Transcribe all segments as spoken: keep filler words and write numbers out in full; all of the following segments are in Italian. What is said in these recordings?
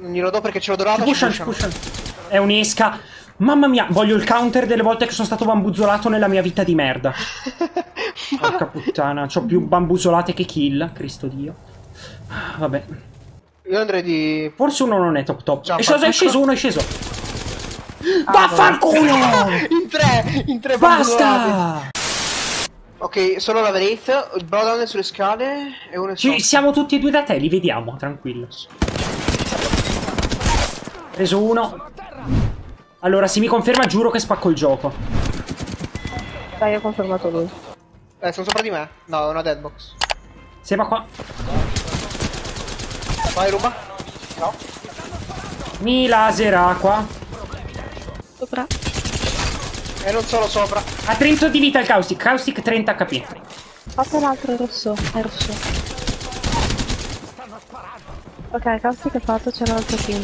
Non glielo do perché ce l'ho dorato. Ci pushano, ci pushano. È un'esca. Mamma mia, voglio il counter delle volte che sono stato bambuzzolato nella mia vita di merda. Porca puttana, c'ho più bambuzzolate che kill, Cristo Dio. Vabbè. Io andrei di... Forse uno non è top top. Già, è, sceso, è sceso, uno è sceso. Ah, vaffanculo! In tre, in tre basta! Ok, solo la Wraith, il Bloodhound è sulle scale e uno è Ci, siamo tutti e due da te, li vediamo, tranquillo. Preso uno. Allora, se mi conferma giuro che spacco il gioco. Dai, ho confermato lui. Eh, sono sopra di me. No, è una deadbox. Sembra qua. Vai, ruba. No. Mi laserà qua. Sopra. E non solo sopra. Ha trenta di vita il Caustic. Caustic trenta H P. Fatto l'altro, è rosso. È rosso. Ok, Caustic è fatto, c'è un altro team.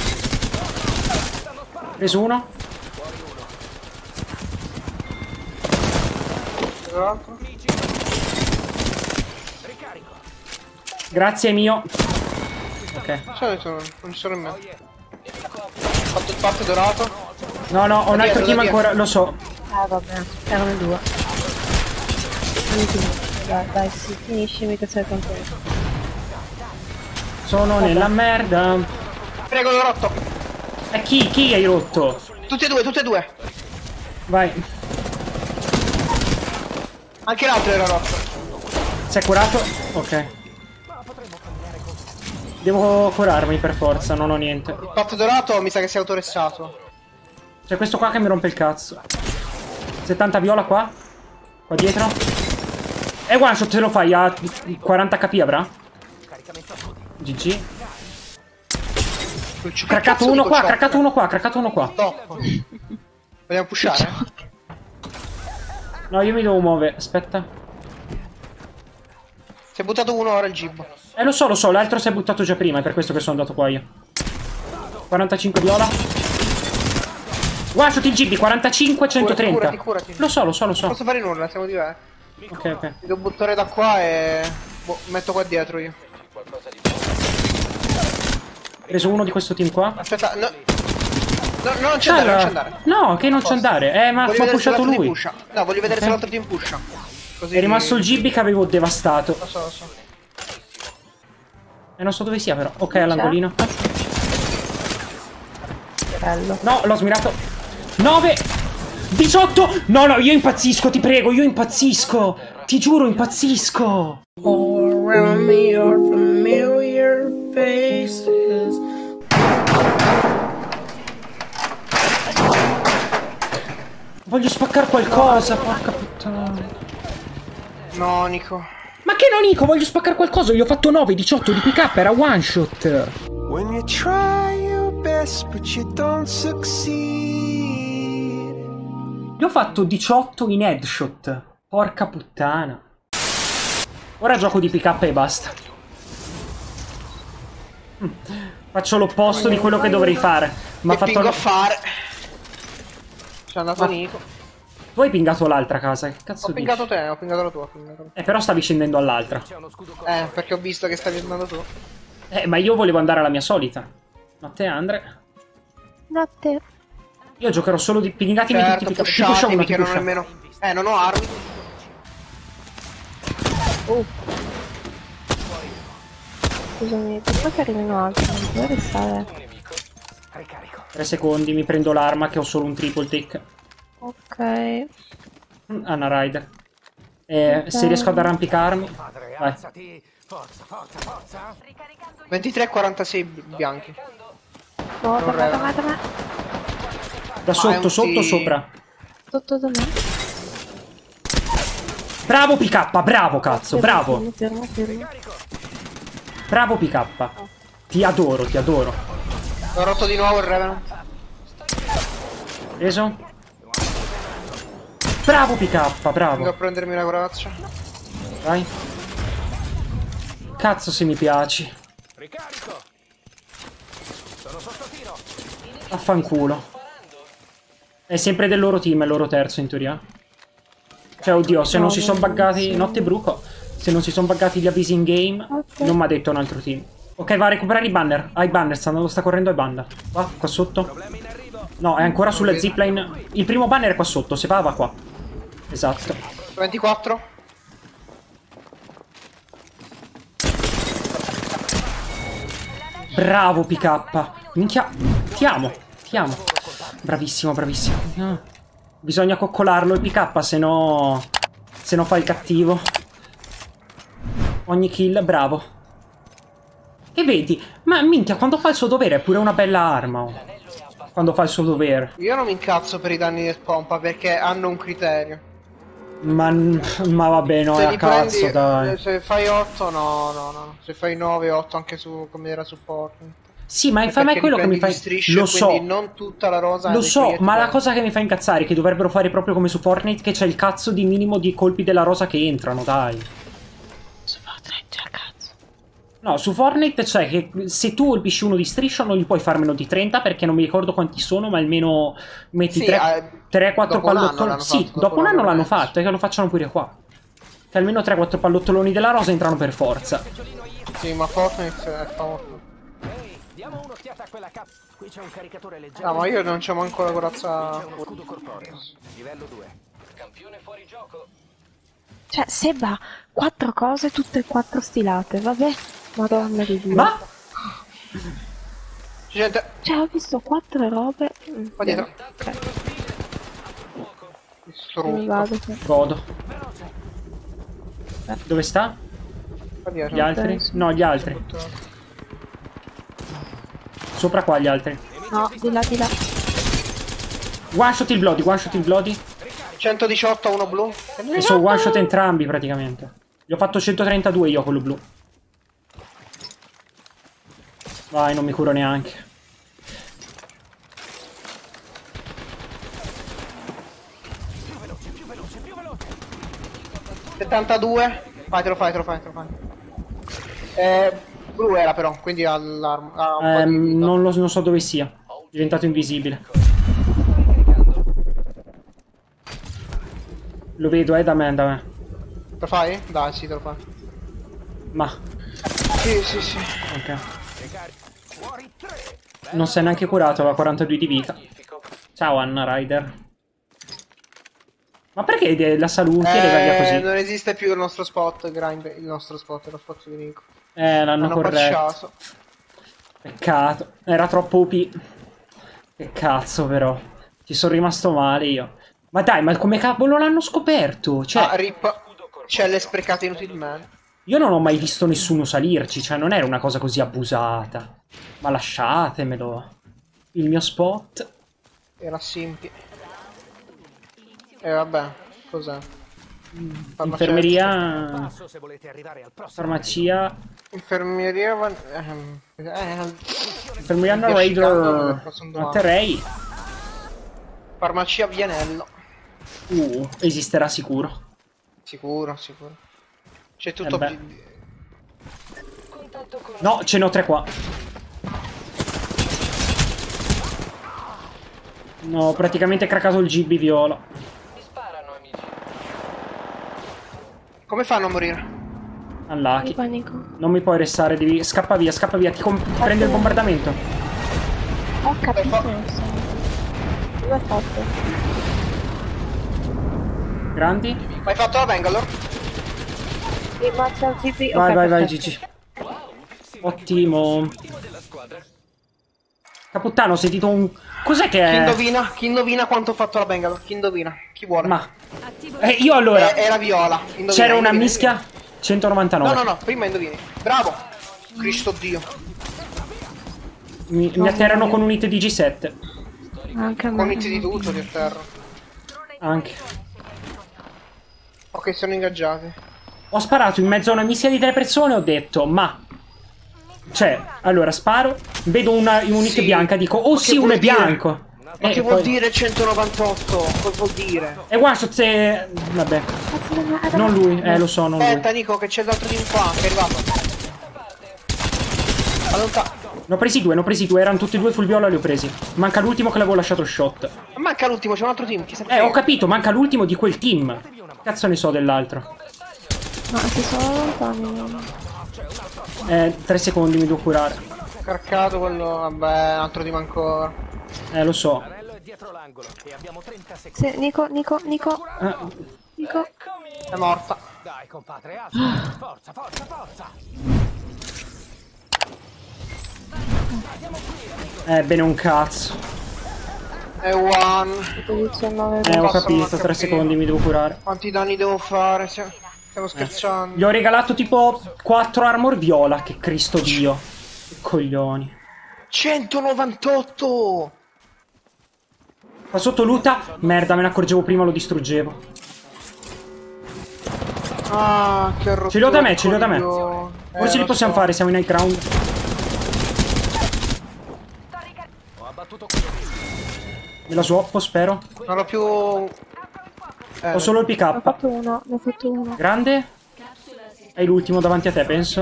Preso uno. Grazie mio. Ok. Non ci sono in me. Ho fatto il patto dorato. No, no, ho un altro team ancora, lo so. Ah, vabbè, erano due. Dai, dai, sì, finiscimi che sei contento. Sono vabbè. Nella merda. Prego, l'ho rotto. E chi? Chi hai rotto? Tutti e due, tutti e due. Vai. Anche l'altro era rotto. Si è curato? Ok. Devo curarmi per forza, non ho niente. Il patto dorato mi sa che si è autoressato. C'è questo qua che mi rompe il cazzo. settanta viola qua. Qua dietro. E one shot se lo fai a quaranta H P avrà? G G. Craccato uno qua, craccato uno qua, craccato uno qua. Top. Vogliamo pushare? No, io mi devo muovere, aspetta. Si è buttato uno ora il gib. Eh lo so, lo so, l'altro si è buttato già prima, è per questo che sono andato qua io. quarantacinque viola. One shot il gib, quarantacinque, centotrenta. Curati, curati, curati. Lo so, lo so, lo so. Non posso fare nulla, siamo di là. Ok, ok. Mi devo buttare da qua e... Boh, metto qua dietro io. Preso uno di questo team qua. Aspetta, no. No, no, non c'è andare, non c'è andare. No, che non c'è andare. Eh, ma ha pushato lui. No, voglio vedere okay. se l'altro team pusha. Così è rimasto il Gibby che avevo devastato. Lo so, lo so. E non so dove sia però. Ok, all'angolino. Bello. No, l'ho smirato. nove. diciotto. No, no, io impazzisco, ti prego, io impazzisco. Ti giuro, impazzisco. All around me are familiar faces. Voglio spaccare qualcosa, porca puttana. No, Nico. Ma che no, Nico? Voglio spaccare qualcosa. Gli ho fatto nove, diciotto di pick up, era one shot. When you try your best, but you don't succeed. Gli ho fatto diciotto in headshot. Porca puttana. Ora gioco di pick up e basta. Faccio l'opposto di quello che dovrei fare. Ma ha fatto a fare. C'è andato Ma... Nico. Tu hai pingato l'altra casa, che cazzo Ho dici? pingato te, ho pingato la tua. Pingato. Eh, però stavi scendendo all'altra. Eh, perché ho visto che stavi andando tu. Eh, ma io volevo andare alla mia solita. Ma te, Andre? No, te. Io giocherò solo di... Pingatemi certo, tutti, ti pusho uno, ti pusho. Nemmeno... Eh, non ho armi. Uh. Scusami, prima che arrivino altri, non puoi restare. Tre secondi, mi prendo l'arma che ho solo un triple tick. Ok. Anna Rider. Eh, okay. Se riesco ad arrampicarmi. Vai. ventitré e quarantasei bianchi. No, da me, da me, da me. Da sotto, sotto, sopra. Sotto da me. Bravo P K, bravo cazzo, bravo. Fermo, fermo, fermo. Bravo P K. Ti adoro, ti adoro. Ho rotto di nuovo il Revenant. Preso. Bravo P K, bravo. Vengo a prendermi una corazza. Vai. Cazzo se mi piaci. Affanculo. È sempre del loro team, è il loro terzo in teoria. Cioè, oddio, se non si sono buggati... Notte bruco. Se non si sono buggati gli avvisi in game, non mi ha detto un altro team. Ok, va a recuperare i banner. Ai banner, sta andando, sta correndo ai banner. Qua, qua sotto. No, è ancora sulla zipline. Il primo banner è qua sotto, se va, va qua. Esatto. ventiquattro. Bravo P K. Minchia. Ti amo, ti amo. Bravissimo, bravissimo. Ah. Bisogna coccolarlo il P K, se no... Se no fa il cattivo. Ogni kill, bravo. E vedi, ma minchia, quando fa il suo dovere è pure una bella arma. Oh. Quando fa il suo dovere. Io non mi incazzo per i danni di pompa perché hanno un criterio. Ma, ma vabbè, no, Se è a li cazzo, prendi, dai. se fai otto, no, no, no. Se fai nove, otto anche su come era su Fortnite. Sì, ma, fa, ma è quello che mi fa... Lo so, non tutta la rosa. lo so, ma la cosa che mi fa incazzare è che dovrebbero fare proprio come su Fortnite, che c'è il cazzo di minimo di colpi della rosa che entrano, dai. Su Fortnite c'è il cazzo. No, su Fortnite c'è che se tu colpisci uno di striscia non gli puoi far meno di trenta, perché non mi ricordo quanti sono, ma almeno metti Sì, tre quattro dopo un anno pallottoloni. l'hanno Sì, fatto, dopo un anno l'hanno l'anno fatto, e che lo facciano pure qua. Che almeno tre quattro pallottoloni della rosa entrano per forza. Sì, ma Fortnite è famoso. Diamo un'occhiata a quella cap. Qui c'è un caricatore leggero. No, ma io non c'ho manco la corazza. C'è uno scudo corporeo. Livello due. Campione fuori gioco. Cioè, Seba, quattro cose, tutte e quattro stilate, vabbè. Madonna di Dio. Ma? Gente, Cioè, ho visto quattro robe. Mm, qua dietro. ok, mi Distrutto. vado. sì. Godo. Dove sta? Qua dietro. Gli altri? No, gli altri. Sopra qua gli altri. No, di là, di là. One shot il Bloody, one shot il Bloody. centodiciotto a uno blu. E sono one shot entrambi praticamente. Gli ho fatto centotrentadue io quello blu. Vai, non mi curo neanche. settantadue. Vai, te lo fai, te lo fai, te lo fai. Eh, blu era però, quindi all'arma. Ha un po' Eh, di vita. non, lo, non so dove sia. È diventato invisibile. Lo vedo, eh, da me, da me. Te lo fai? Dai, sì, te lo fai. Ma, Sì, sì, sì. ok. Non si è neanche curato, aveva quarantadue di vita. Ciao Anna Ryder. Ma perché de- la salute le vaglia Eh, così? non esiste più il nostro spot, grind, il nostro spot, lo spot di Nico. Eh, l'hanno Hanno corretto. patchato. Peccato. Era troppo O P. Che cazzo però. Ci sono rimasto male io. Ma dai, ma come cavolo l'hanno scoperto? Cioè, Ah, rip. Celle sprecate inutilmente. io non ho mai visto nessuno salirci. Cioè, non era una cosa così abusata. Ma lasciatemelo. Il mio spot. Era simpi. E vabbè, cos'è? Infermeria. Passo se volete arrivare al prossimo. Farmacia. Infermieria. van- ehm, eh, Infermeria Mi Raider. asciugando, sono domani. Matterei. farmacia Vianello. Uh, esisterà sicuro. Sicuro, sicuro. C'è tutto. Eh beh. bi- No, ce n'ho tre qua. No, ho praticamente craccato il G B viola. Come fanno a morire? Di Unlucky. panico. Non mi puoi restare, devi... Scappa via, scappa via, ti com- prende il bombardamento. Ho capito, non so. Dove è fatto? Grandi? Ma hai fatto la Bangalore? Sì, ma c'è il G P. Vai, ok, vai, vai, perfetto. Gigi. Ottimo. Caputtano, ho sentito un... Cos'è che Chi è? indovina? Chi indovina quanto ho fatto la Bangalore? Chi indovina? Chi vuole? Ma... Eh, io allora... Eh, era viola. Indovina, C'era una indovina, mischia? indovina. centonovantanove. No, no, no, prima indovini. Bravo! Cristo Dio. Mi, mi atterrano con un hit di G sette. Anche a me. Con inizi di tutto di terra. Anche. Ok, sono ingaggiati. Ho sparato in mezzo a una mischia di tre persone e ho detto, ma... Cioè, allora sparo, vedo una, un hit Sì. bianca, dico, oh Ma sì, che uno vuol è dire? bianco. Ma Eh, che vuol poi- dire centonovantotto? Cosa vuol dire? E one shot se... Vabbè, Cazzo, non è- non lui, eh lo so, non lui. Aspetta Nico che c'è l'altro team qua che è arrivato. Allontano. Ne ho presi due, ne ho presi due, erano tutti e due full viola, li ho presi. Manca l'ultimo che l'avevo lasciato shot. Manca l'ultimo, c'è un altro team. Chi se ne Eh, ho frega. capito, manca l'ultimo di quel team. Cazzo ne so dell'altro. Ma si sono lontani. Eh, tre secondi mi devo curare. Carcato quello, vabbè, un altro team ancora. Eh, lo so. L'anello è dietro l'angolo e abbiamo trenta secondi. Se, Nico, Nico, Nico, Eh, Nico. È morta. Dai, compadre, alza. Forza, forza, forza. eh bene un cazzo. È one. diciannove. Eh, ho posso capito, non tre capire. secondi mi devo curare. Quanti danni devo fare? Stiamo stiamo scherzando. Gli ho regalato tipo quattro armor viola, che Cristo Dio. Che coglioni. centonovantotto! Qua sotto luta. Merda, me ne accorgevo prima, lo distruggevo. Ah, che rotto. Ce li ho da me, ce li ho da me. coglione. Forse Eh, li lo possiamo so. fare, siamo in high ground. Ho abbattuto quello. Me la swappo, spero. Non ho più... Eh, Ho solo il Ne ho pick up. fatto uno, ne ho fatto uno. Grande. È l'ultimo davanti a te, penso.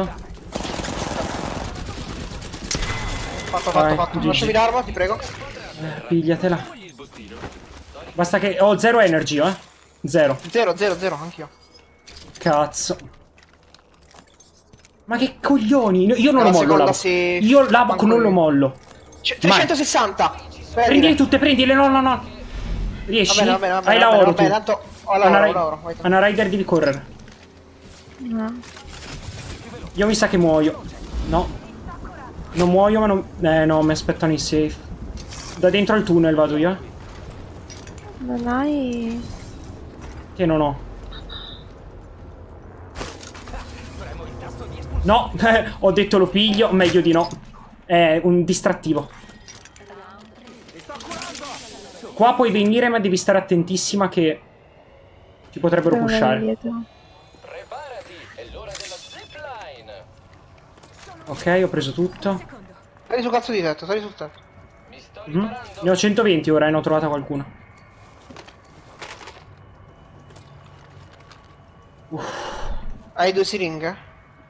fatto, vai, fatto, fatto. G G. Lasciami l'arma, ti prego. Eh, pigliatela. Basta che... Ho zero energy, eh. Zero. Zero, zero, zero, anch'io. Cazzo. Ma che coglioni. Io non La lo mollo, seconda Lavok. si- Io Lavok manco non io. lo mollo. C- trecentosessanta. Prendile tutte, prendile, no, no, no. Riesci? Va bene, va bene, va bene, Hai la va bene, oro va bene, tu. tanto ho la Anna, oro, Ri- ho la oro, vai tu. Anna Rider devi correre. No. Io mi sa che muoio. No. Non muoio, ma non... Eh, no, mi aspettano i safe. Da dentro al tunnel vado io. Non hai... Che non ho. No, ho detto lo piglio, meglio di no. È un distrattivo. Qua puoi venire, ma devi stare attentissima che ci potrebbero Devo andare pushare. indietro. Preparati, è l'ora della zipline. Ok, ho preso tutto. Sali su cazzo di tetto, sali sul tetto. Mi sto Mhm. riparando. Ne ho centoventi ora e ne ho trovata qualcuna. Hai due siringhe?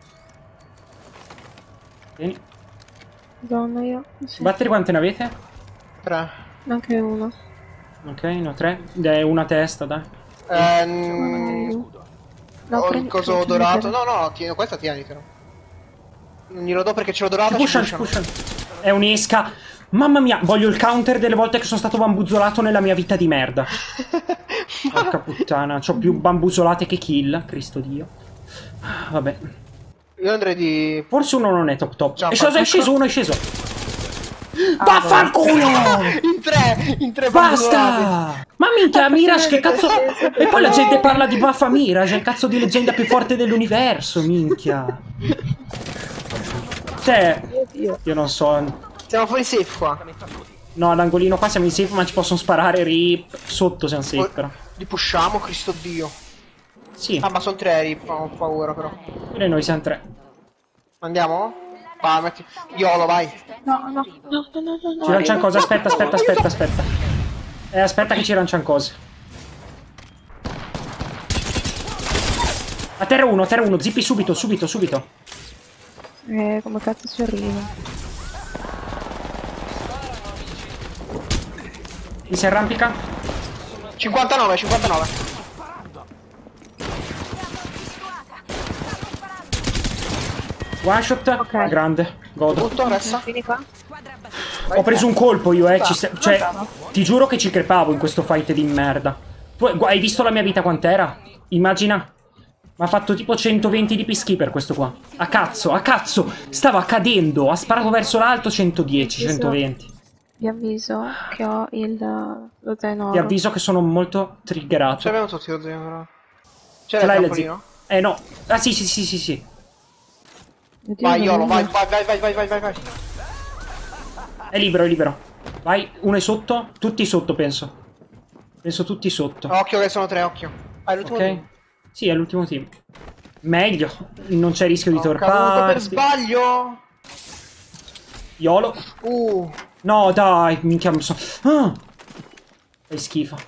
Vieni. Donna io. Sì. Batteri quante ne avete? Tre. Anche uno. Ok, ne ho tre. È una testa, dai. Ehm... No, ho il prendi- coso prendi- dorato. No, no, tieni, questa tienitelo. Non glielo do perché ce l'ho dorata. Ci pushano, ci pushano. È un'esca. Mamma mia, voglio il counter delle volte che sono stato bambuzzolato nella mia vita di merda. Porca puttana, c'ho più bambuzzolate che kill, Cristo Dio. Vabbè. Io andrei di... Forse uno non è top top. Già, È sceso, è fa- sceso, uno è sceso. Vaffanculo! in tre! In tre bambuzzolate. Basta! Ma minchia, Mirage, che cazzo... E poi la gente parla di baffa Mirage, è il cazzo di leggenda più forte dell'universo, minchia. Cioè, io non so... Siamo fuori safe qua. No, all'angolino qua siamo in safe, ma ci possono sparare rip. Sotto siamo safe, però. Li pushiamo, Cristo Dio. Sì, Ah, ma sono tre rip, ho paura però. e noi siamo tre. Andiamo? Va, metti... Iolo, vai. No, no, no, no, no, no, no. Ci lanciano cose, aspetta, aspetta, aspetta, aspetta. Eh, aspetta che ci lanciano cose. A terra uno, a terra uno, zippi subito, subito, subito. Eh, come cazzo ci arriva? Mi si arrampica. cinquantanove, cinquantanove. One shot, Ok. grande, godo. Tutto, resta. Vieni qua. Ho preso un colpo io, eh, ci sta- cioè, ti giuro che ci crepavo in questo fight di merda. Tu gu- hai visto la mia vita quant'era? Immagina. Mi ha fatto tipo centoventi di peacekeeper questo qua. A cazzo, a cazzo, stava cadendo, ha sparato verso l'alto centodieci, centoventi. Vi avviso che ho il lo zaino. Ti avviso che sono molto Ce triggerato. l'abbiamo tutti lo zio però. Ce C'è il l'hai la trampolino? zi- Eh no. Ah sì, sì, sì, sì, sì. Oddio, Vai, non Iolo, è vai, mio. vai, vai, vai, vai, vai, vai, vai. È libero, è libero. Vai, uno è sotto. Tutti sotto, penso. Penso tutti sotto. Occhio che sono tre, occhio. Vai, l'ultimo Ok. team. Sì, è l'ultimo team. Meglio. Non c'è rischio di Ho caduto per torparti. sbaglio. Iolo. Uh. No, dai, minchia, mi so... Ah! Fai schifo.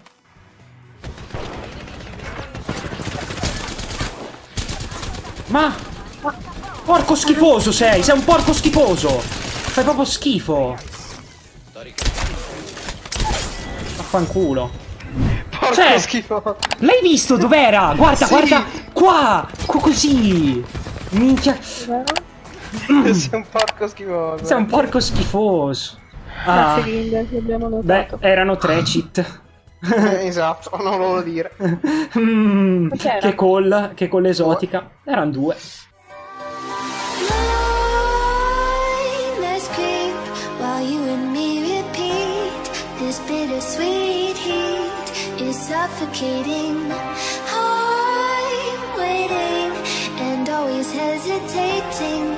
Ma... Porco schifoso sei! Sei un porco schifoso! Fai proprio schifo! Vaffanculo. Porco Cioè- schifo. L'hai visto dov'era? Guarda, Sì. guarda! Qua! Qua così! Minchia... Sei un porco schifoso. Sei un porco schifoso. La Ah, siringa che abbiamo beh, notato. erano tre cheat. Eh, esatto, non lo volevo dire. Mm, C'era. che call, che call esotica. Erano due. Let's creep while you and me repeat. This bittersweet heat is suffocating. I'm waiting and always hesitating.